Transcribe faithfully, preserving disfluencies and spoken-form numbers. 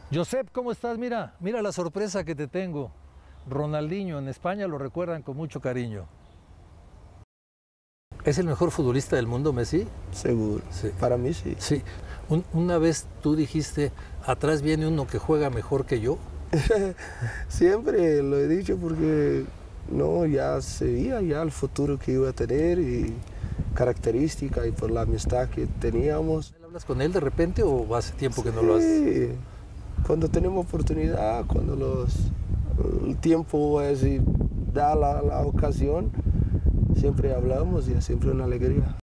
Josep, ¿cómo estás? Mira, mira la sorpresa que te tengo. Ronaldinho, en España lo recuerdan con mucho cariño. ¿Es el mejor futbolista del mundo, Messi? Seguro, Sí. Para mí sí. Sí. Un- una vez tú dijiste, atrás viene uno que juega mejor que yo. Siempre lo he dicho porque no, ya se veía ya el futuro que iba a tener y características y por la amistad que teníamos. ¿Hablas con él de repente o hace tiempo que no lo haces? Sí, cuando tenemos oportunidad, cuando los, el tiempo es y da la, la ocasión, siempre hablamos y es siempre una alegría.